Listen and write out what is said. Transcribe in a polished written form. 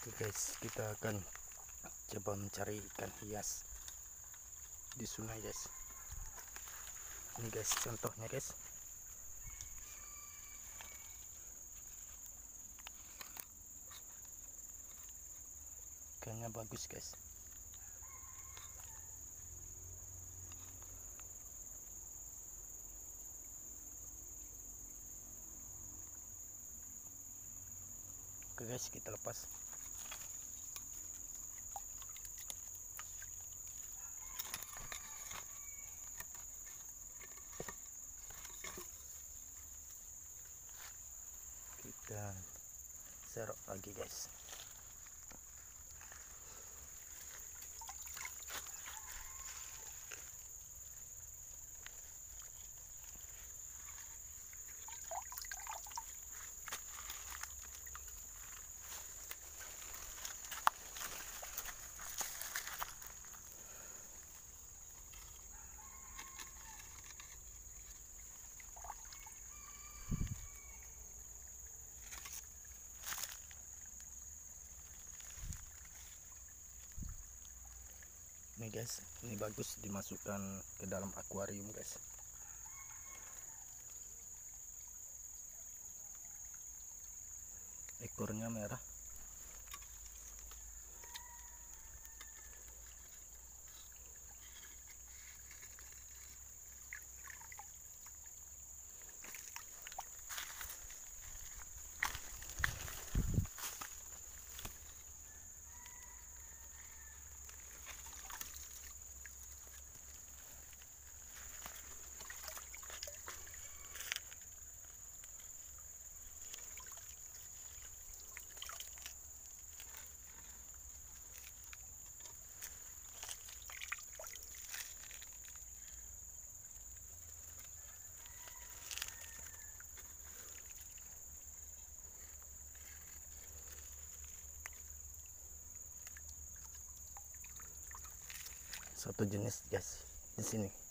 Oke guys, kita akan coba mencari ikan hias di sungai guys. Ini guys contohnya guys. Ikannya bagus guys. Oke guys, kita lepas. Kita serok lagi guys. Ini guys, ini bagus dimasukkan ke dalam akuarium guys. Ekornya merah. Satu jenis guys di sini.